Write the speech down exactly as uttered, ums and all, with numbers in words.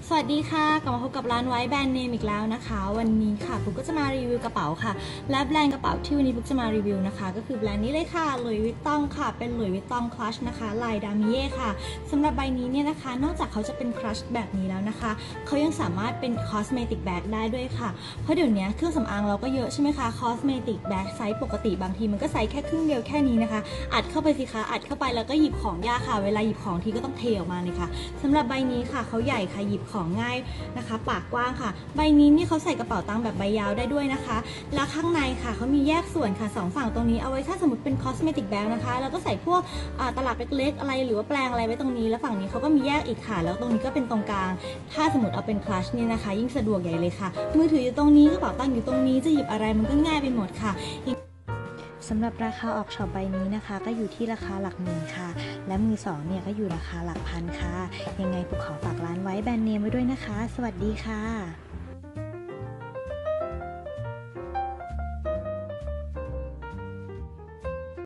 สวัสดีค่ะกลับมาพบกับร้านไว้แบรนด์เนมอีกแล้วนะคะวันนี้ค่ะปุ๊กก็จะมารีวิวกระเป๋าค่ะและแบรนด์กระเป๋าที่วันนี้ปุ๊กจะมารีวิวนะคะก็คือแบรนด์นี้เลยค่ะหลุยส์วิตตองค่ะเป็นหลุยส์วิตตองคลัชนะคะลายดามิเย่ค่ะสำหรับใบนี้เนี่ยนะคะนอกจากเขาจะเป็นคลัชแบบนี้แล้วนะคะเขายังสามารถเป็นคอสเมติกแบ็กได้ด้วยค่ะเพราะเดี๋ยวนี้เครื่องสำอางเราก็เยอะใช่ไหมคะคอสเมติกแบ็กไซส์ปกติบางทีมันก็ไซส์แค่ครึ่งเดียวแค่นี้นะคะอัดเข้าไปสิคะอัดเข้าไปแล้วก็หยิบของยากค่ะเวลาหยิบของทีก็ต้องเทออกมาเลยค่ะสำหรับใบนี้ค่ะเขาใหญ่ค่ะหยิบของง่ายนะคะปากกว้างค่ะใบนี้นี่เขาใส่กระเป๋าตังค์แบบใบยาวได้ด้วยนะคะแล้วข้างในค่ะเขามีแยกส่วนค่ะสองฝั่งตรงนี้เอาไว้ถ้าสมมติเป็นคอสเมติกแบ็กนะคะแล้วก็ใส่พวกตลับเล็กๆอะไรหรือว่าแปรงอะไรไว้ตรงนี้แล้วฝั่งนี้เขาก็มีแยกอีกค่ะแล้วตรงนี้ก็เป็นตรงกลางถ้าสมมติเอาเป็นคลัชเนี่ยนะคะยิ่งสะดวกใหญ่เลยค่ะมือถืออยู่ตรงนี้กระเป๋าตังค์อยู่ตรงนี้จะหยิบอะไรมันก็ง่ายไปหมดค่ะสำหรับราคาออกช็อปใบนี้นะคะก็อยู่ที่ราคาหลักหมื่นค่ะและมือสองเนี่ยก็อยู่ราคาหลักพันค่ะยังไงปุ๊กขอฝากร้านไว้แบรนด์เนมไว้ด้วยนะคะสวัสดีค่ะ